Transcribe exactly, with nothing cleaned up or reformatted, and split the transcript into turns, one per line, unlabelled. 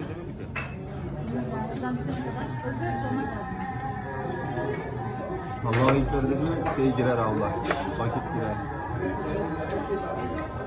gece mi biter?
Ezan bitene kadar özgürüz olmak lazım.
Allah'a ilk mi şey girer Allah. Vakit girer.